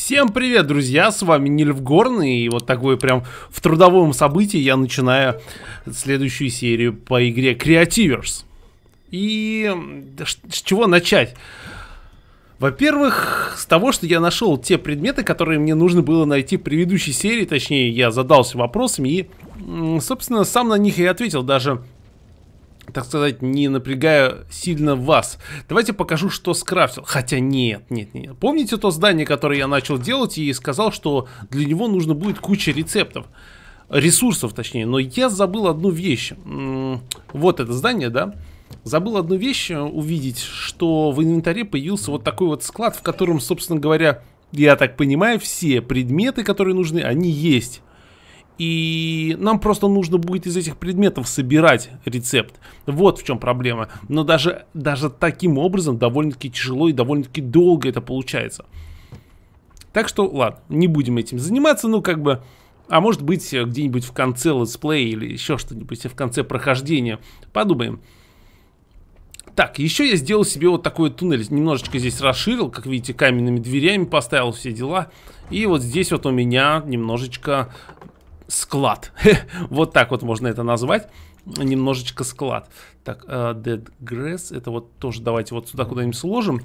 Всем привет, друзья, с вами Нильфгорн, и вот такое прям в трудовом событии я начинаю следующую серию по игре Creativers. И с чего начать? Во-первых, с того, что я нашел те предметы, которые мне нужно было найти в предыдущей серии, точнее, я задался вопросами и, собственно, сам на них и ответил, даже, так сказать, не напрягая сильно вас. Давайте покажу, что скрафтил. Хотя нет. Помните то здание, которое я начал делать и сказал, что для него нужно будет куча ресурсов, точнее. Но я забыл одну вещь. Вот это здание, да? Забыл одну вещь увидеть, что в инвентаре появился вот такой вот склад, в котором, собственно говоря, я так понимаю, все предметы, которые нужны, они есть. И нам просто нужно будет из этих предметов собирать рецепт. Вот в чем проблема. Но даже таким образом довольно-таки тяжело и довольно-таки долго это получается. Так что, ладно, не будем этим заниматься, ну как бы... А может быть, где-нибудь в конце летсплея или еще что-нибудь в конце прохождения. Подумаем. Так, еще я сделал себе вот такой туннель. Немножечко здесь расширил, как видите, каменными дверями поставил все дела. И вот здесь вот у меня немножечко... склад. Вот так вот можно это назвать. Немножечко склад. Так, Dead Grass. Это вот тоже давайте вот сюда куда-нибудь сложим.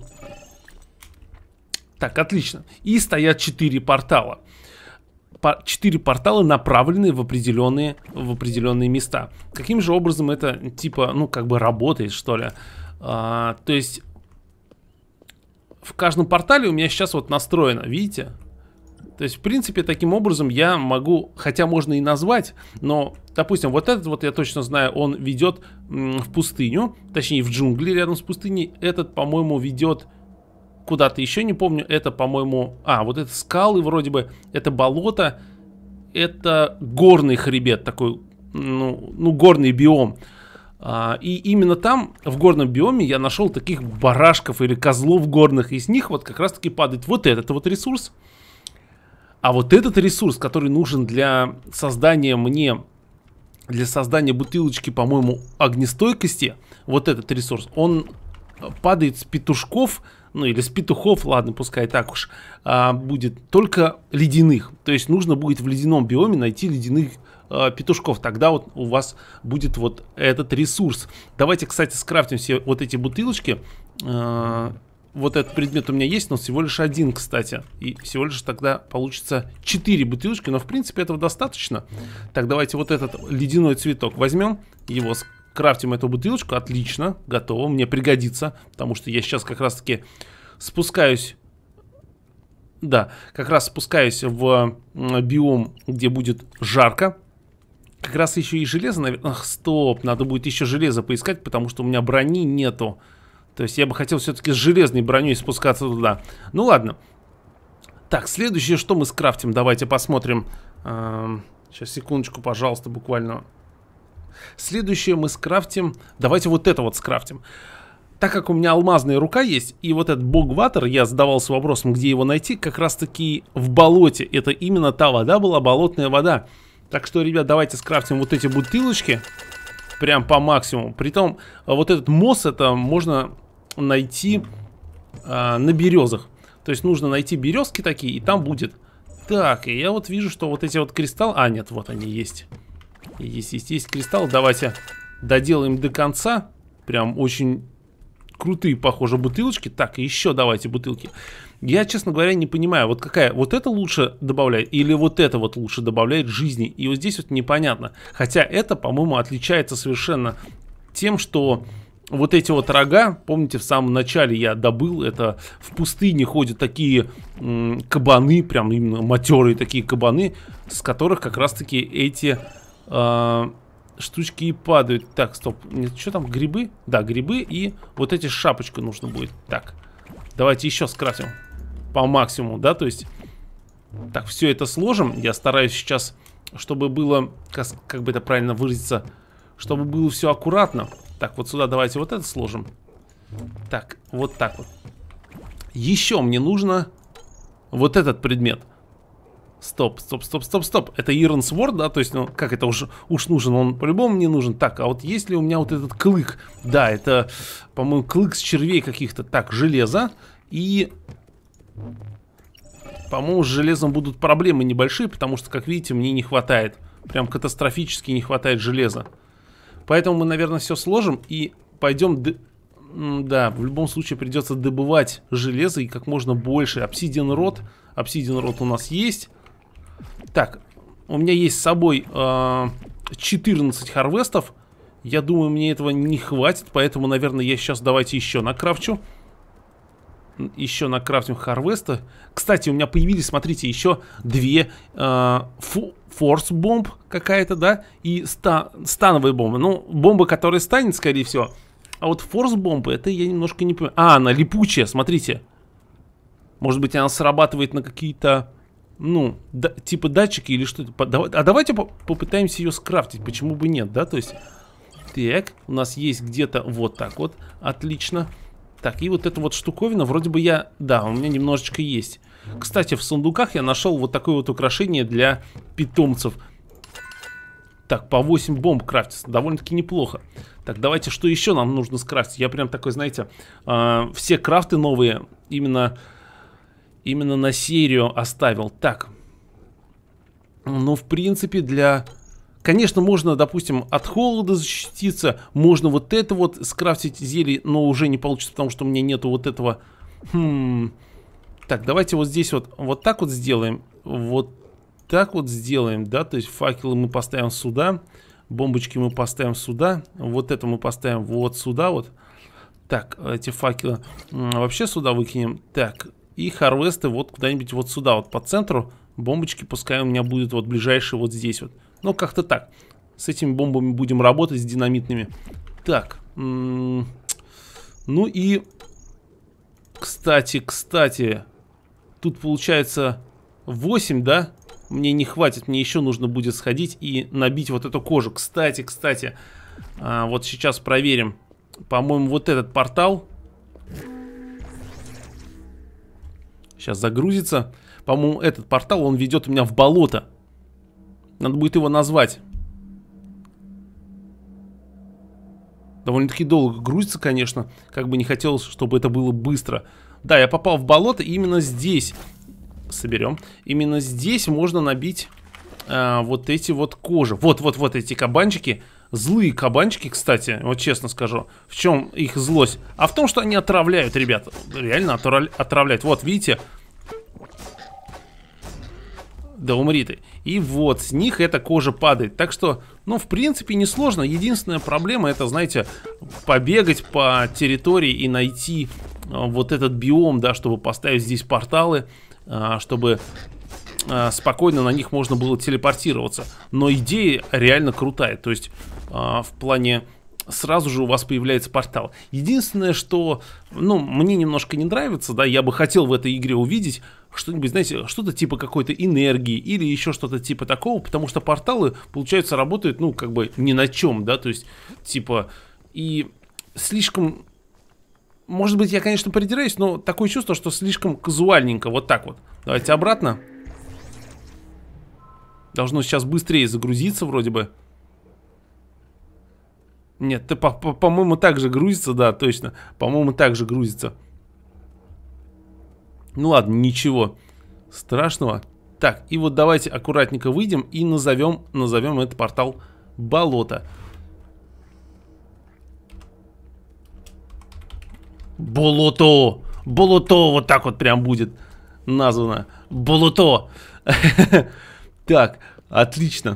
Так, отлично. И стоят 4 портала. 4 портала направлены в определенные места. Каким же образом это, типа, ну, как бы работает, что ли? То есть, в каждом портале у меня сейчас вот настроено, видите? То есть, в принципе, таким образом я могу, хотя можно и назвать, но, допустим, вот этот вот я точно знаю, он ведет в пустыню, точнее в джунгли рядом с пустыней. Этот, по-моему, ведет куда-то еще, не помню, это, по-моему, вот это скалы вроде бы, это болото, это горный хребет, такой, ну горный биом. И именно там, в горном биоме, я нашел таких барашков или козлов горных, из них вот как раз-таки падает вот этот вот ресурс. А вот этот ресурс, который нужен для создания бутылочки, по-моему, огнестойкости, вот этот ресурс, он падает с петушков, ну или с петухов, ладно, пускай так уж, будет только ледяных. То есть нужно будет в ледяном биоме найти ледяных петушков, тогда вот у вас будет вот этот ресурс. Давайте, кстати, скрафтим все вот эти бутылочки. Вот этот предмет у меня есть, но всего лишь один, кстати. И всего лишь тогда получится 4 бутылочки, но в принципе этого достаточно. Так, давайте вот этот ледяной цветок возьмем, его скрафтим, эту бутылочку. Отлично, готово, мне пригодится, потому что я сейчас как раз таки спускаюсь. Да, как раз спускаюсь в биом, где будет жарко. Как раз еще и железо, наверное. Ах, стоп, надо будет еще железо поискать, потому что у меня брони нету. То есть я бы хотел все-таки с железной броней спускаться туда. Ну ладно. Так, следующее, что мы скрафтим, давайте посмотрим. Сейчас, секундочку, пожалуйста, буквально. Следующее мы скрафтим. Давайте вот это вот скрафтим. Так как у меня алмазная рука есть, и вот этот богватер, я задавался вопросом, где его найти, как раз таки в болоте. Это именно та вода была, болотная вода. Так что, ребят, давайте скрафтим вот эти бутылочки. Прям по максимуму. Притом, вот этот мост, это можно найти на березах. То есть нужно найти березки такие, и там будет. Так, и я вот вижу, что вот эти вот кристаллы... нет, вот они есть. Есть кристаллы. Давайте доделаем до конца. Прям очень крутые, похоже, бутылочки. Так, и еще давайте бутылки. Я, честно говоря, не понимаю, вот какая, вот это лучше добавляет или вот это вот лучше добавляет жизни. И вот здесь вот непонятно. Хотя это, по-моему, отличается совершенно тем, что вот эти вот рога, помните, в самом начале я добыл, это в пустыне ходят такие кабаны, прям именно матерые такие кабаны, с которых как раз-таки эти штучки и падают. Так, стоп, что там, грибы? Да, грибы и вот эти шапочку нужно будет. Так, давайте еще скрафтим. По максимуму, да, то есть. Так, все это сложим. Я стараюсь сейчас, чтобы было, как бы это правильно выразиться, чтобы было все аккуратно. Так, вот сюда давайте вот это сложим. Так, вот так вот. Еще мне нужно вот этот предмет. Стоп. Это Iron Sword, да, то есть, ну, как это уж нужен, он по-любому мне нужен. Так, а вот есть ли у меня вот этот клык? Да, это, по-моему, клык с червей каких-то. Так, железо и По-моему, с железом будут проблемы небольшие, потому что, как видите, мне не хватает. Прям катастрофически не хватает железа. Поэтому мы, наверное, все сложим и пойдем... Да, в любом случае придется добывать железо и как можно больше. Обсидиан род. Обсидиан род у нас есть. Так, у меня есть с собой 14 харвестов. Я думаю, мне этого не хватит, поэтому, наверное, я сейчас давайте еще накрафчу. Еще накрафтим харвеста. Кстати, у меня появились, смотрите, еще две форс-бомб какая-то, да, и становые бомбы. Ну, бомба, которая станет, скорее всего. А вот форс-бомбы, это я немножко не понимаю. А, она липучая, смотрите. Может быть, она срабатывает на какие-то, ну, типа датчики или что-то. А давайте попытаемся ее скрафтить, почему бы нет, да, то есть... Так, у нас есть где-то вот так вот, отлично. Так, и вот эта вот штуковина, вроде бы я... Да, у меня немножечко есть. Кстати, в сундуках я нашел вот такое вот украшение для питомцев. Так, по 8 бомб крафтится, довольно-таки неплохо. Так, давайте, что еще нам нужно скрафтить? Я прям такой, знаете, все крафты новые именно на серию оставил. Так, ну, в принципе, для... Конечно, можно, допустим, от холода защититься. Можно вот это вот скрафтить зелье, но уже не получится, потому что у меня нету вот этого. Так, давайте вот здесь вот так вот сделаем. Вот так вот сделаем, да. То есть факелы мы поставим сюда. Бомбочки мы поставим сюда. Вот это мы поставим вот сюда вот. Так, эти факелы вообще сюда выкинем. Так, и харвесты вот куда-нибудь вот сюда, вот по центру. Бомбочки пускай у меня будут вот ближайшие вот здесь вот. Ну, как-то так. С этими бомбами будем работать, с динамитными. Так. Ну и... Кстати. Тут получается 8, да? Мне не хватит. Мне еще нужно будет сходить и набить вот эту кожу. Кстати. Вот сейчас проверим. По-моему, вот этот портал. Сейчас загрузится. По-моему, этот портал, он ведет у меня в болото. Надо будет его назвать. Довольно-таки долго грузится, конечно. Как бы не хотелось, чтобы это было быстро. Да, я попал в болото, и именно здесь... Соберем. Именно здесь можно набить вот эти вот кожи. Вот эти кабанчики. Злые кабанчики, кстати, вот честно скажу. В чем их злость? А в том, что они отравляют, ребята. Реально отравляют. Вот, видите? Да умри ты. И вот, с них эта кожа падает. Так что, ну, в принципе, несложно. Единственная проблема, это, знаете, побегать по территории и найти вот этот биом, да, чтобы поставить здесь порталы, чтобы спокойно на них можно было телепортироваться. Но идея реально крутая. То есть, в плане... Сразу же у вас появляется портал. Единственное, что, ну, мне немножко не нравится, да, я бы хотел в этой игре увидеть что-нибудь, знаете, что-то типа какой-то энергии или еще что-то типа такого, потому что порталы, получается, работают, ну, как бы ни на чем, да, то есть, типа, и слишком, может быть, я, конечно, придираюсь, но такое чувство, что слишком казуальненько, вот так вот. Давайте обратно. Должно сейчас быстрее загрузиться вроде бы. Нет, по-моему, так же грузится, да, точно. По-моему, так же грузится. Ну ладно, ничего страшного. Так, и вот давайте аккуратненько выйдем и назовем этот портал болото. Болото! Болото! Вот так вот прям будет названо. Болото! Так, отлично.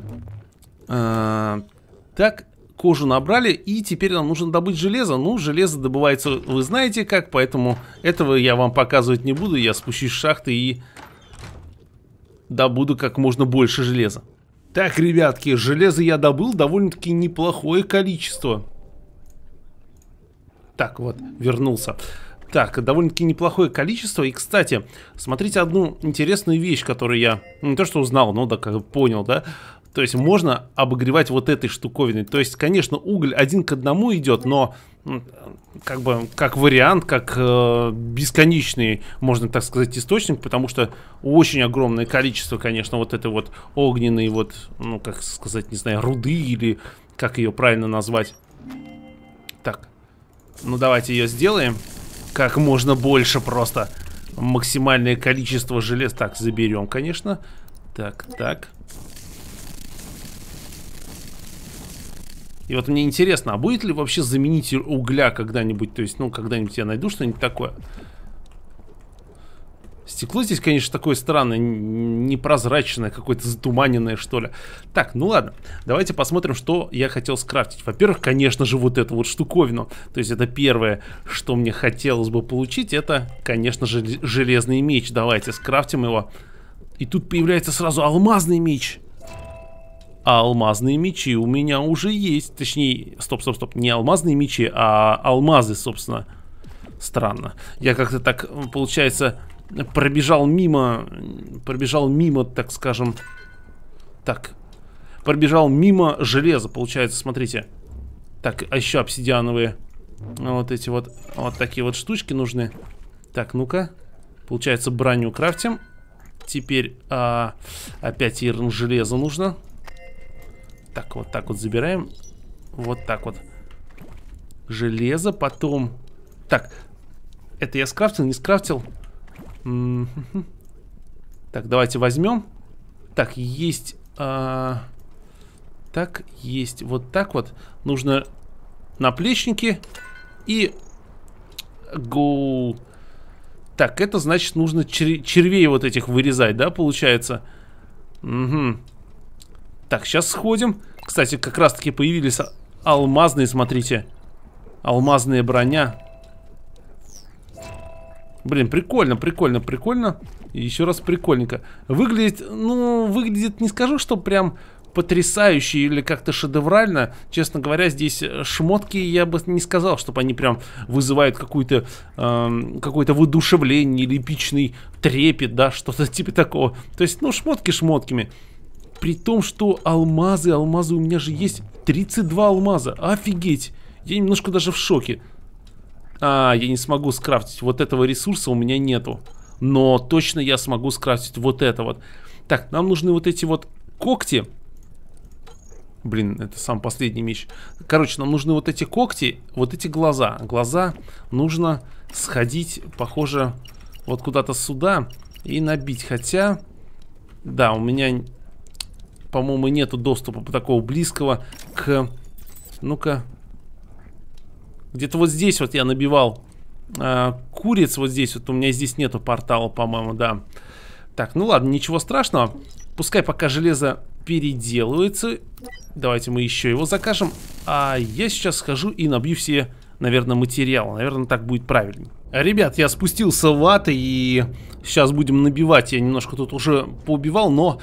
Так. Кожу набрали, и теперь нам нужно добыть железо. Ну, железо добывается, вы знаете как, поэтому этого я вам показывать не буду. Я спущусь с шахты и добуду как можно больше железа. Так, ребятки, железо я добыл довольно-таки неплохое количество. Так, вот, вернулся. Так, довольно-таки неплохое количество. И, кстати, смотрите одну интересную вещь, которую я не то что узнал, но да, как понял, да. То есть можно обогревать вот этой штуковиной. То есть, конечно, уголь 1 к 1 идет, но как бы как вариант, как бесконечный, можно так сказать, источник, потому что очень огромное количество, конечно, вот этой вот огненной вот, ну, как сказать, не знаю, руды или как ее правильно назвать. Так, ну давайте ее сделаем как можно больше просто. максимальное количество желез. Так, заберем, конечно. Так, так. И вот мне интересно, а будет ли вообще заменитель угля когда-нибудь? То есть, ну, когда-нибудь я найду что-нибудь такое. Стекло здесь, конечно, такое странное, непрозрачное, какое-то затуманенное, что ли. Так, ну ладно, давайте посмотрим, что я хотел скрафтить. Во-первых, конечно же, вот эту вот штуковину. То есть это первое, что мне хотелось бы получить, это, конечно же, железный меч. Давайте скрафтим его. И тут появляется сразу алмазный меч. А алмазные мечи у меня уже есть. Точнее, стоп, не алмазные мечи, а алмазы, собственно. Странно. Я как-то так, получается, пробежал мимо, так скажем. Так, пробежал мимо железа, получается, смотрите. Так, а еще обсидиановые вот эти вот такие вот штучки нужны. Так, ну-ка. Получается, броню крафтим. Теперь опять ирн железа нужно. Так вот забираем. Вот так вот. Железо, потом... Так, это я скрафтил, не скрафтил? Так, давайте возьмем. Так, есть... Так, есть вот так вот. Нужно наплечники и... Go. Так, это значит нужно червей вот этих вырезать, да, получается? Угу. Так, сейчас сходим. Кстати, как раз таки появились алмазные, смотрите. Алмазная броня. Блин, прикольно. И еще раз прикольненько. Выглядит, ну, выглядит, не скажу, что прям потрясающе или как-то шедеврально. Честно говоря, здесь шмотки, я бы не сказал, чтобы они прям вызывают какое-то воодушевление или эпичный трепет, да, что-то типа такого. То есть, ну, шмотки шмотками. При том, что алмазы у меня же есть 32 алмаза. Офигеть. Я немножко даже в шоке. Я не смогу скрафтить. Вот этого ресурса у меня нету. Но точно я смогу скрафтить вот это вот. Так, нам нужны вот эти вот когти. Блин, это сам последний меч. Короче, нам нужны вот эти когти, вот эти глаза. Глаза нужно сходить, похоже, вот куда-то сюда и набить. Хотя, да, у меня... По-моему, нету доступа такого близкого к... Ну-ка. Где-то вот здесь вот я набивал куриц. Вот здесь вот. У меня здесь нету портала, по-моему, да. Так, ну ладно, ничего страшного. Пускай пока железо переделывается. Давайте мы еще его закажем. А я сейчас схожу и набью все, наверное, материалы. Наверное, так будет правильнее. Ребят, я спустился в ад и сейчас будем набивать. Я немножко тут уже поубивал, но...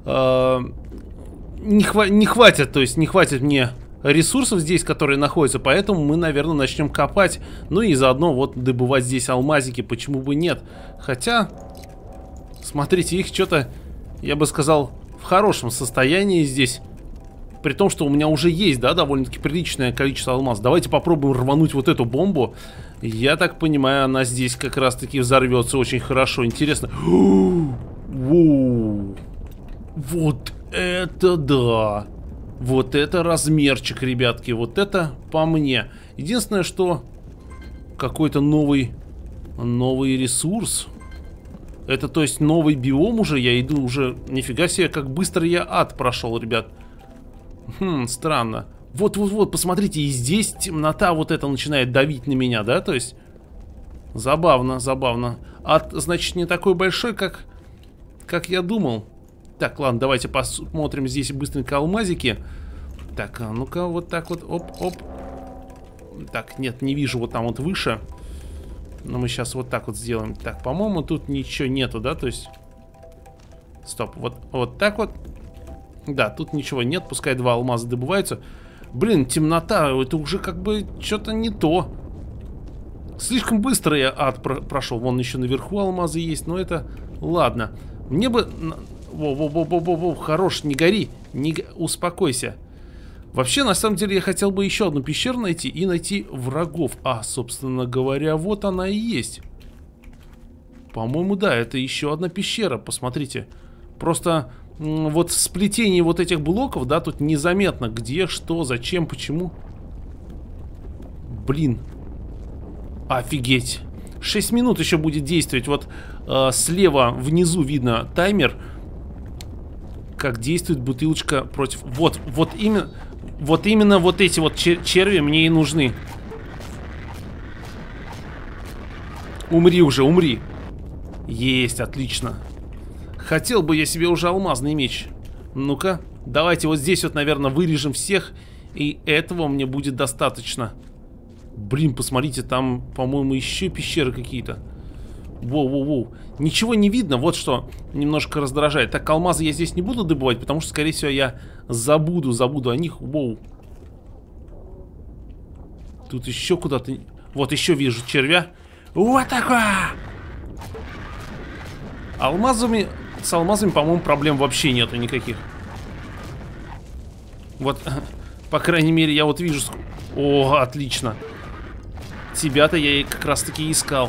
не хватит, то есть не хватит мне ресурсов здесь, которые находятся, поэтому мы, наверное, начнем копать, ну и заодно вот добывать здесь алмазики, почему бы нет. Хотя, смотрите, их что-то, я бы сказал, в хорошем состоянии здесь, при том, что у меня уже есть, да, довольно-таки приличное количество алмазов. Давайте попробуем рвануть вот эту бомбу. Я так понимаю, она здесь как раз-таки взорвется очень хорошо. Интересно. Воу. Вот это да! Вот это размерчик, ребятки. Вот это по мне. Единственное, что какой-то новый ресурс. Это, то есть, новый биом уже. Я иду уже... Нифига себе, как быстро я ад прошел, ребят. Странно. Вот, посмотрите, и здесь темнота вот это начинает давить на меня, да? То есть, забавно. Ад, значит, не такой большой, как я думал. Так, ладно, давайте посмотрим здесь быстренько алмазики. Так, ну-ка, вот так вот, оп. Так, нет, не вижу вот там вот выше. Но мы сейчас вот так вот сделаем. Так, по-моему, тут ничего нету, да, то есть... Стоп, вот так вот. Да, тут ничего нет, пускай 2 алмаза добываются. Блин, темнота, это уже как бы что-то не то. Слишком быстро я ад прошел. Вон еще наверху алмазы есть, но это... Ладно. Мне бы... Во, хорош, не гори, успокойся. Вообще, на самом деле, я хотел бы еще одну пещеру найти и найти врагов. Собственно говоря, вот она и есть. По-моему, да, это еще одна пещера, посмотрите. Просто вот в сплетении вот этих блоков, да, тут незаметно, где, что, зачем, почему. Блин. Офигеть. 6 минут еще будет действовать. Вот слева внизу видно таймер, как действует бутылочка против... Вот именно вот эти вот черви мне и нужны. Умри уже, умри. Есть, отлично. Хотел бы я себе уже алмазный меч. Ну-ка, давайте вот здесь вот, наверное, вырежем всех. И этого мне будет достаточно. Блин, посмотрите, там, по-моему, еще пещеры какие-то. Воу-воу-воу. Ничего не видно, вот что немножко раздражает. Так, алмазы я здесь не буду добывать, потому что, скорее всего, я забуду о них. Воу. Тут еще куда-то... Вот еще вижу червя. Вот такое! С алмазами, по-моему, проблем вообще нету никаких. Вот, по крайней мере, я вот вижу... О, отлично. Тебя-то я и как раз-таки искал.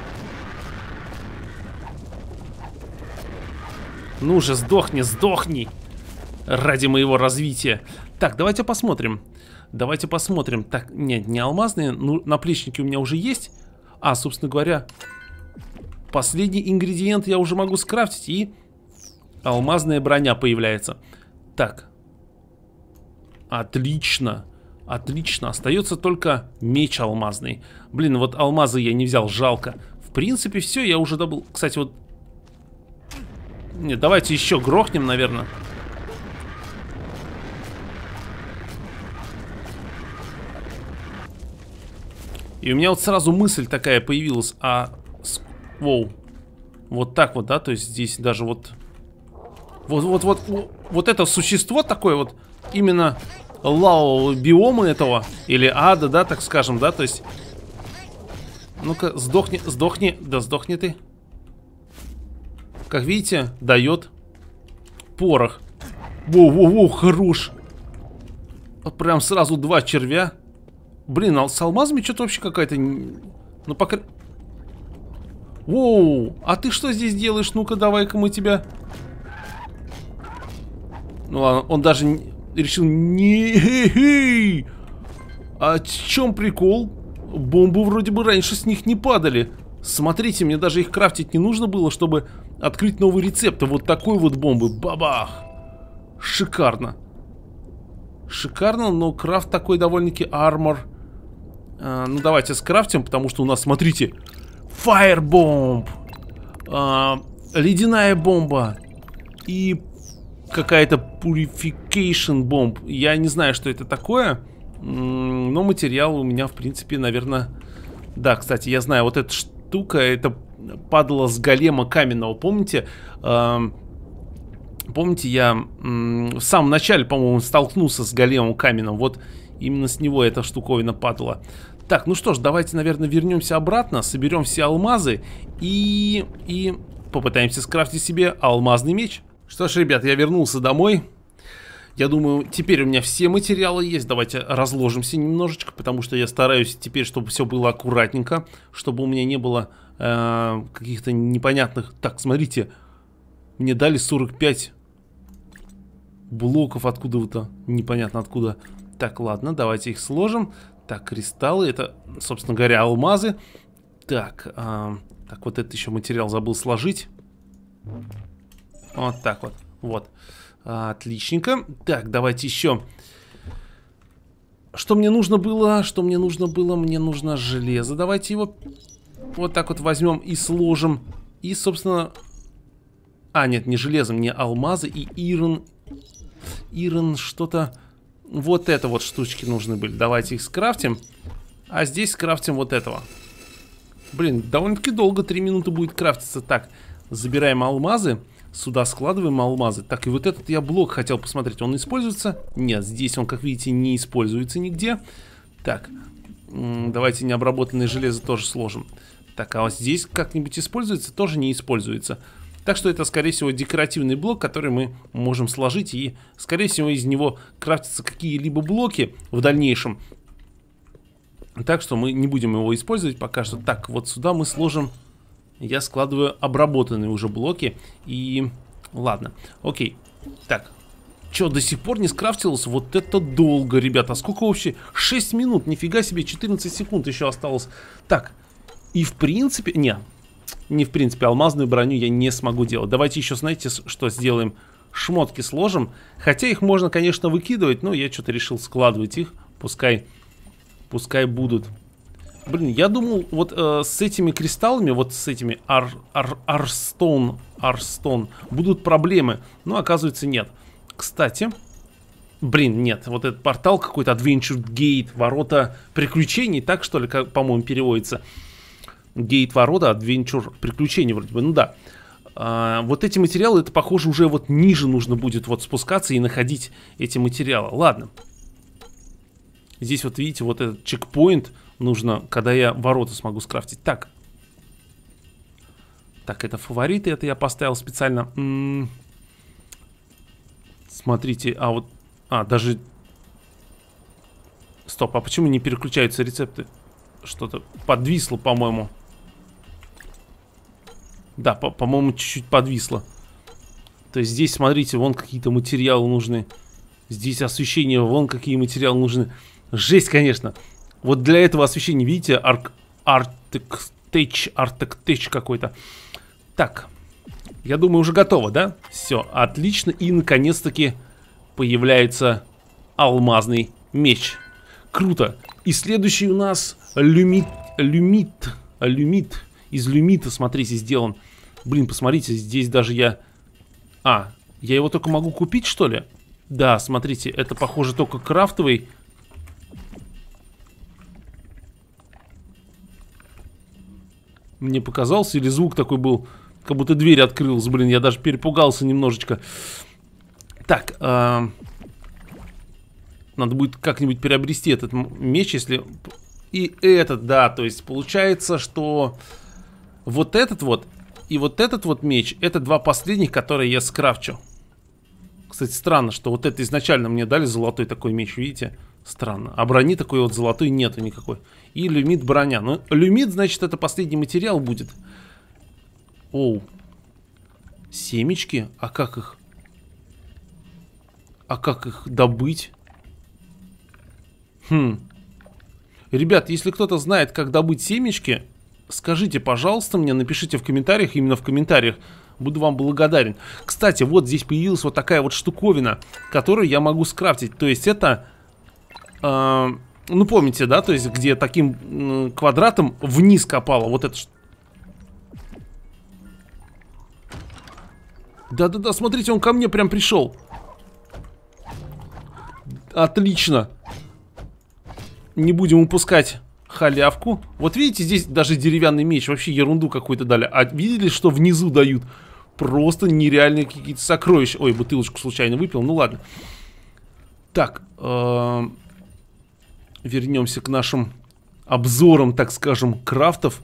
Ну же, сдохни, сдохни. Ради моего развития. Так, давайте посмотрим. Давайте посмотрим. Так, нет, не алмазные. Ну, наплечники у меня уже есть. А, собственно говоря, последний ингредиент я уже могу скрафтить. И алмазная броня появляется. Так. Отлично. Отлично. Остается только меч алмазный. Блин, вот алмазы я не взял, жалко. В принципе, все, я уже добыл. Кстати, вот... Нет, давайте еще грохнем, наверное. И у меня вот сразу мысль такая появилась. Воу. Вот так вот, да? То есть здесь даже вот... Вот это существо такое вот. Именно лавового биома этого. Или ада, да, так скажем, да? То есть... Ну-ка, сдохни, сдохни. Да сдохни ты. Как видите, дает порох. Воу-воу-воу, хорош. Вот прям сразу 2 червя. Блин, а с алмазами что-то вообще какая-то... Ну, пока... Воу, а ты что здесь делаешь? Ну-ка, давай-ка мы тебя... Ну ладно, он даже решил... Не... А в чем прикол? Бомбы вроде бы раньше с них не падали. Смотрите, мне даже их крафтить не нужно было, чтобы открыть новый рецепт. А вот такой вот бомбы. Бабах! Шикарно. Шикарно, но крафт такой довольно-таки армор. Ну давайте скрафтим, потому что у нас, смотрите, фаербомб, ледяная бомба и какая-то purification бомб. Я не знаю, что это такое, но материал у меня, в принципе, наверное... Да, кстати, я знаю, вот эта штука, это падала с голема каменного, помните? Помните, я в самом начале, по-моему, столкнулся с големом каменным. Вот именно с него эта штуковина падала. Так, ну что ж, давайте, наверное, вернемся обратно, соберем все алмазы и попытаемся скрафтить себе алмазный меч. Что ж, ребят, я вернулся домой. Я думаю, теперь у меня все материалы есть. Давайте разложимся немножечко, потому что я стараюсь теперь, чтобы все было аккуратненько, чтобы у меня не было каких-то непонятных... Так, смотрите, мне дали 45 блоков откуда-то, непонятно откуда. Так, ладно, давайте их сложим. Так, кристаллы, это, собственно говоря, алмазы. Так, так, вот этот еще материал забыл сложить. Вот так вот, вот. Отличненько. Так, давайте еще. Что мне нужно было? Что мне нужно было? Мне нужно железо. Давайте его вот так вот возьмем и сложим. И, собственно... А, нет, не железо, мне алмазы и ирон что-то... Вот это вот штучки нужны были. Давайте их скрафтим. А здесь скрафтим вот этого. Блин, довольно-таки долго, 3 минуты будет крафтиться. Так, забираем алмазы. Сюда складываем алмазы. Так, и вот этот я блок хотел посмотреть. Он используется? Нет, здесь он, как видите, не используется нигде. Так, давайте необработанное железо тоже сложим. Так, а вот здесь как-нибудь используется? Тоже не используется. Так что это, скорее всего, декоративный блок, который мы можем сложить. И, скорее всего, из него крафтятся какие-либо блоки в дальнейшем. Так что мы не будем его использовать пока что. Так, вот сюда мы сложим... Я складываю обработанные уже блоки. И... Ладно, окей. Так, что, до сих пор не скрафтилось? Вот это долго, ребята. А сколько вообще? 6 минут, нифига себе, 14 секунд еще осталось. Так, И в принципе... Не в принципе, алмазную броню я не смогу делать. Давайте еще, знаете, что сделаем? Шмотки сложим. Хотя их можно, конечно, выкидывать, но я что-то решил складывать их. Пускай будут. Блин, я думал, вот с этими кристаллами, вот с этими Арстон будут проблемы. Но оказывается нет. Кстати, блин, нет, вот этот портал какой-то Adventure Gate, ворота приключений, так что ли, по-моему, переводится. Гейт ворота, Adventure приключений вроде бы, ну да. Вот эти материалы, это похоже уже вот ниже нужно будет вот спускаться и находить эти материалы. Ладно. Здесь вот видите, вот этот чекпоинт нужно, когда я ворота смогу скрафтить. Так. Так, это фавориты, это я поставил специально. Смотрите, а вот... даже... Стоп, а почему не переключаются рецепты? Что-то подвисло, по-моему. Да, по-моему, чуть-чуть подвисло. То есть здесь, смотрите, вон какие-то материалы нужны. Здесь освещение, вон какие материалы нужны. Жесть, конечно. Вот для этого освещения, видите, Arctech какой-то. Так, я думаю, уже готово, да? Все, отлично. И, наконец-таки, появляется алмазный меч. Круто. И следующий у нас люмит. Из люмита, смотрите, сделан. Блин, посмотрите, здесь даже я... я его только могу купить, что ли? Да, смотрите, это, похоже, только крафтовый. Мне показался, или звук такой был, как будто дверь открылась. Блин, я даже перепугался немножечко. Так, надо будет как-нибудь приобрести этот меч, если... И этот, да, то есть получается, что вот этот вот и вот этот вот меч, это два последних, которые я скрафчу. Кстати, странно, что вот это изначально мне дали золотой такой меч, видите? Странно. А брони такой вот золотой нету никакой. И люмит броня. Ну, люмит, значит, это последний материал будет. Оу. Семечки? А как их? А как их добыть? Ребят, если кто-то знает, как добыть семечки, скажите, пожалуйста, мне, напишите в комментариях, именно в комментариях. Буду вам благодарен. Кстати, вот здесь появилась вот такая вот штуковина, которую я могу скрафтить. То есть это... ну, помните, да? То есть где таким квадратом вниз копало. Вот это... Да-да-да, смотрите, он ко мне прям пришел. Отлично. Не будем упускать халявку. Вот видите, здесь даже деревянный меч. Вообще ерунду какую-то дали. А видели, что внизу дают? Просто нереальные какие-то сокровища. Ой, бутылочку случайно выпил. Ну ладно. Так. Вернемся к нашим обзорам, так скажем, крафтов.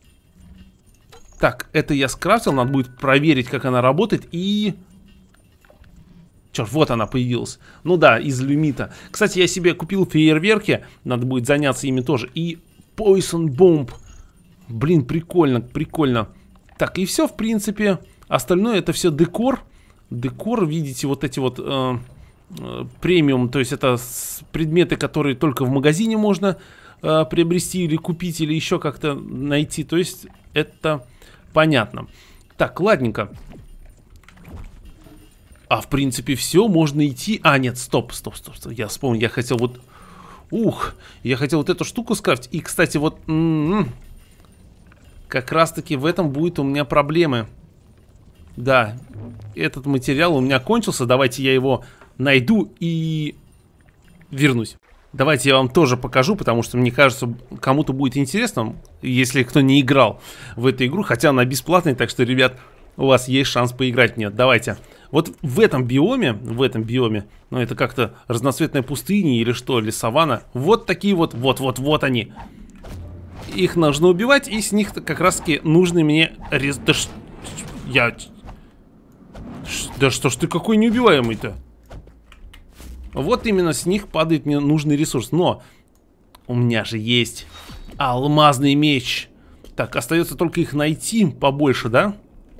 Так, это я скрафтил. Надо будет проверить, как она работает. И... Черт, вот она появилась. Ну да, из люмита. Кстати, я себе купил фейерверки. Надо будет заняться ими тоже. И Poison Bomb. Блин, прикольно, прикольно. Так, и все, в принципе. Остальное это все декор. Декор, видите, вот эти вот премиум. То есть это предметы, которые только в магазине можно приобрести или купить, или еще как-то найти. То есть это понятно. Так, ладненько. А в принципе все, можно идти. А, нет, стоп. Я вспомнил, я хотел вот... я хотел вот эту штуку скрафтить. И, кстати, вот... как раз таки в этом будет у меня проблемы. Да, этот материал у меня кончился. Давайте я его найду и вернусь. Давайте я вам тоже покажу, потому что мне кажется, кому-то будет интересно, если кто не играл в эту игру. Хотя она бесплатная, так что, ребят, у вас есть шанс поиграть в нее. Давайте. Вот в этом биоме, ну это как-то разноцветная пустыня или что, или саванна. Вот такие вот они. Их нужно убивать, и с них как раз таки нужны мне Да что ж ты какой неубиваемый-то? Вот именно с них падает мне нужный ресурс. Но у меня же есть алмазный меч. Так, остается только их найти побольше, да?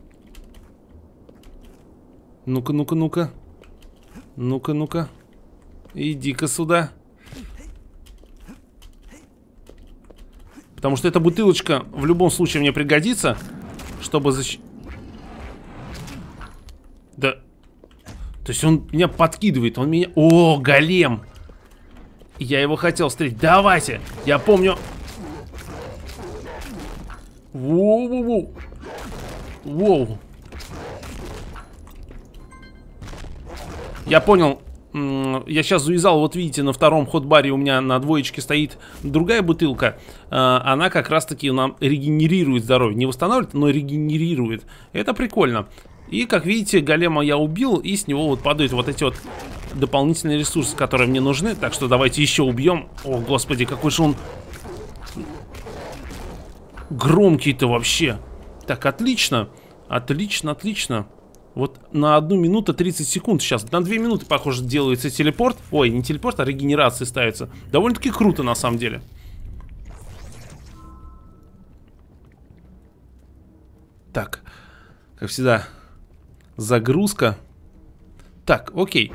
Ну-ка, ну-ка, ну-ка. Ну-ка, ну-ка. Иди-ка сюда. Потому что эта бутылочка в любом случае мне пригодится, чтобы Да. То есть он меня подкидывает, он меня... О, голем! Я его хотел встретить. Давайте! Я помню... Воу-воу-воу! Воу! Я понял. Я сейчас завязал, вот видите, на втором хот-баре у меня на двоечке стоит другая бутылка. Она как раз-таки нам регенерирует здоровье. Не восстанавливает, но регенерирует. Это прикольно. И, как видите, голема я убил, и с него вот падают вот эти вот дополнительные ресурсы, которые мне нужны. Так что давайте еще убьем. О, господи, какой же он громкий-то вообще. Так, отлично. Отлично, отлично. Вот на 1 минуту 30 секунд сейчас. На 2 минуты, похоже, делается телепорт. Ой, не телепорт, а регенерация ставится. Довольно-таки круто, на самом деле. Так, как всегда, загрузка. Так, окей.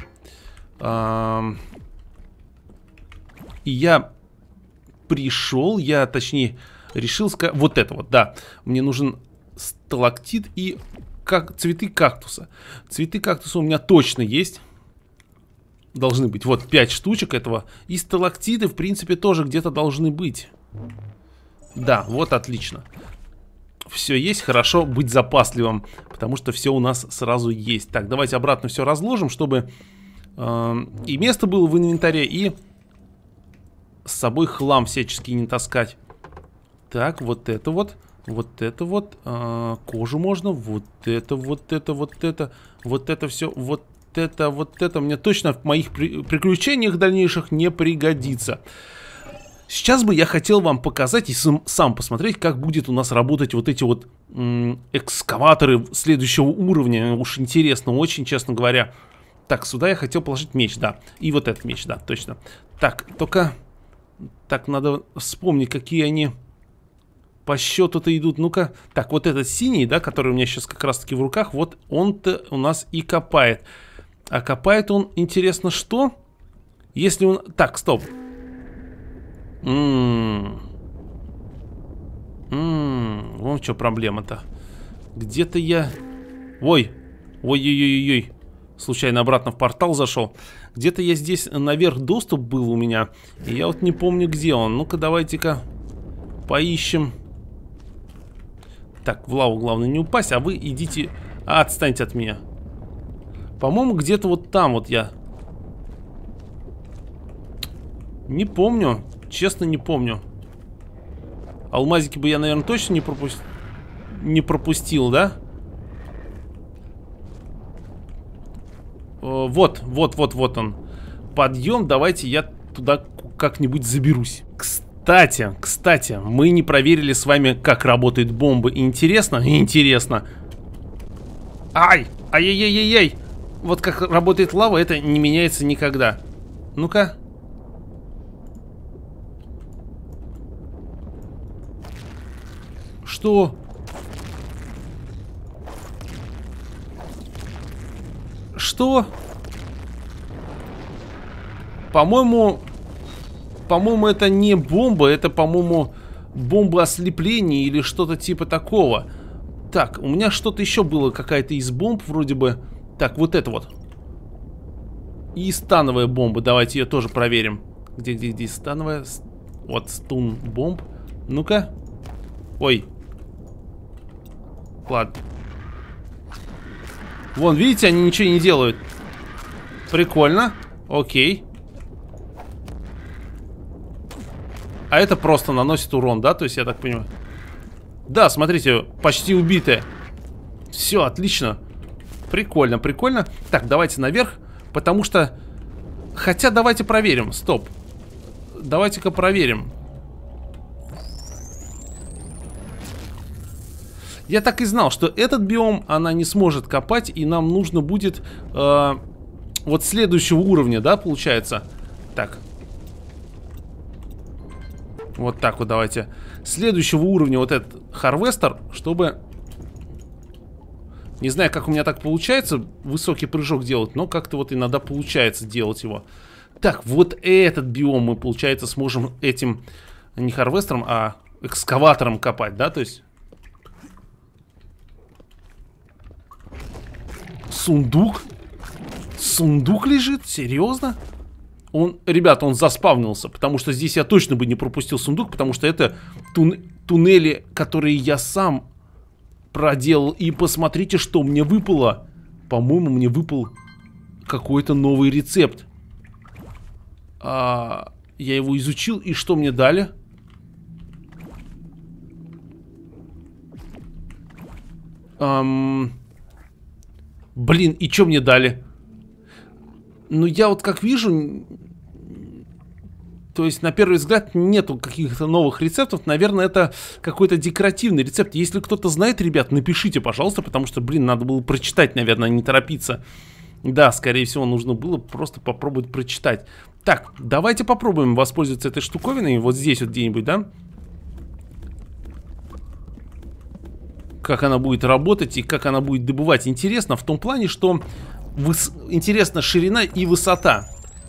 И я пришел, точнее, решил сказать... Вот это вот, да. Мне нужен сталактит и... Как цветы кактуса. Цветы кактуса у меня точно есть. Должны быть. Вот 5 штучек этого. И сталактиты, в принципе, тоже где-то должны быть. Да, вот отлично. Все есть, хорошо быть запасливым. Потому что все у нас сразу есть. Так, давайте обратно все разложим, чтобы и место было в инвентаре, и с собой хлам всяческий не таскать. Так, вот это вот. Вот это вот, кожу можно, вот это, вот это, вот это, вот это все, вот это мне точно в моих приключениях дальнейших не пригодится. Сейчас бы я хотел вам показать и сам посмотреть, как будет у нас работать вот эти вот экскаваторы следующего уровня. Уж интересно, очень, честно говоря. Так, сюда я хотел положить меч, да, и вот этот меч, да, точно. Так, только, так, надо вспомнить, какие они... По счету-то идут, ну-ка. Так, вот этот синий, да, который у меня сейчас как раз-таки в руках, вот он-то у нас и копает. А копает он, интересно, что? Если он... Так, стоп. Вот что проблема-то. Где-то я... Ой. Ой-ой-ой-ой. Случайно обратно в портал зашел. Где-то я здесь наверх доступ был у меня. И я вот не помню, где он. Ну-ка, давайте-ка поищем. Так, в лаву главное не упасть, а вы идите... отстаньте от меня. По-моему, где-то вот там вот я. Не помню. Честно, не помню. Алмазики бы я, наверное, точно не пропустил, да? Вот он. Подъем, давайте я туда как-нибудь заберусь. Кстати, мы не проверили с вами, как работает бомба. Интересно? Интересно. Ай! Ай-яй-яй-яй! Вот как работает лава, это не меняется никогда. Ну-ка. Что? Что? По-моему, это не бомба, это, по-моему, бомба ослепления или что-то типа такого. Так, у меня что-то еще было, какая-то из бомб вроде бы. Так, вот это вот. И становая бомба, давайте ее тоже проверим. Где становая? Вот, стун бомб. Ну-ка. Ой. Ладно. Вон, видите, они ничего не делают. Прикольно. Окей. А это просто наносит урон, да? То есть, я так понимаю. Да, смотрите, почти убитая. Все, отлично. Прикольно, прикольно. Так, давайте наверх. Потому что... Хотя, давайте проверим. Стоп. Давайте-ка проверим. Я так и знал, что этот биом она не сможет копать. И нам нужно будет... вот следующего уровня, да, получается? Так. Вот так вот давайте. Следующего уровня вот этот харвестер, чтобы... Не знаю, как у меня так получается высокий прыжок делать, но как-то вот иногда получается делать его. Так, вот этот биом мы, получается, сможем этим... Не харвестером, а экскаватором копать, да, то есть... Сундук? Сундук лежит? Серьезно? Ребята, он заспавнился, потому что здесь я точно бы не пропустил сундук, потому что это туннели, которые я сам проделал. И посмотрите, что мне выпало. По-моему, мне выпал какой-то новый рецепт. Я его изучил, и что мне дали? Блин, и что мне дали? Ну, я вот как вижу... То есть, на первый взгляд, нету каких-то новых рецептов. Наверное, это какой-то декоративный рецепт. Если кто-то знает, ребят, напишите, пожалуйста, потому что, блин, надо было прочитать, наверное, не торопиться. Да, скорее всего, нужно было просто попробовать прочитать. Так, давайте попробуем воспользоваться этой штуковиной. Вот здесь вот где-нибудь, да? Как она будет работать и как она будет добывать. Интересно в том плане, что... Интересна ширина и высота.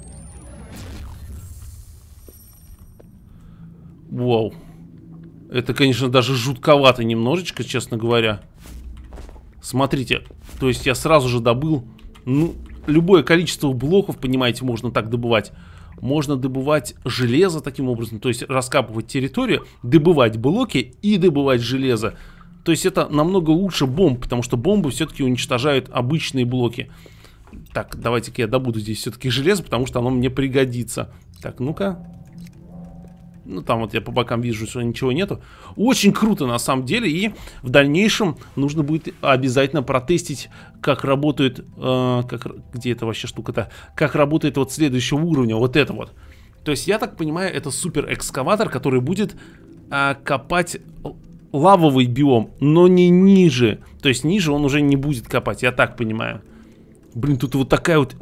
Вау. Это, конечно, даже жутковато немножечко, честно говоря. Смотрите. То есть я сразу же добыл... Ну, любое количество блоков, понимаете, можно так добывать. Можно добывать железо таким образом. То есть раскапывать территорию, добывать блоки и добывать железо. То есть это намного лучше бомб, потому что бомбы все-таки уничтожают обычные блоки. Так, давайте-ка я добуду здесь все-таки железо, потому что оно мне пригодится. Так, ну-ка. Ну, там вот я по бокам вижу, что ничего нету. Очень круто, на самом деле. И в дальнейшем нужно будет обязательно протестить, как работает... где эта вообще штука-то? Как работает вот следующего уровня, вот это вот. То есть, я так понимаю, это супер экскаватор, который будет копать лавовый биом, но не ниже. То есть, ниже он уже не будет копать, я так понимаю. Блин, тут вот такая вот...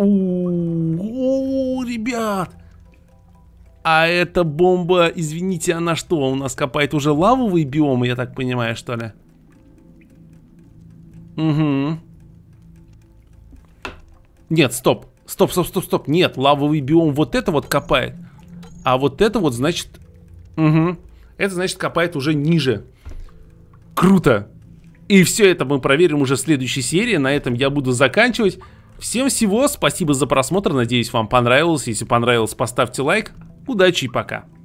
Ребят! А эта бомба, извините, она что, у нас копает уже лавовые биомы, я так понимаю, что ли? Угу. Нет, стоп. Стоп. Нет, лавовый биом вот это вот копает. А вот это вот, значит... Угу. Это, значит, копает уже ниже. Круто. И все это мы проверим уже в следующей серии. На этом я буду заканчивать. Всем всего, спасибо за просмотр. Надеюсь, вам понравилось. Если понравилось, поставьте лайк. Удачи и пока.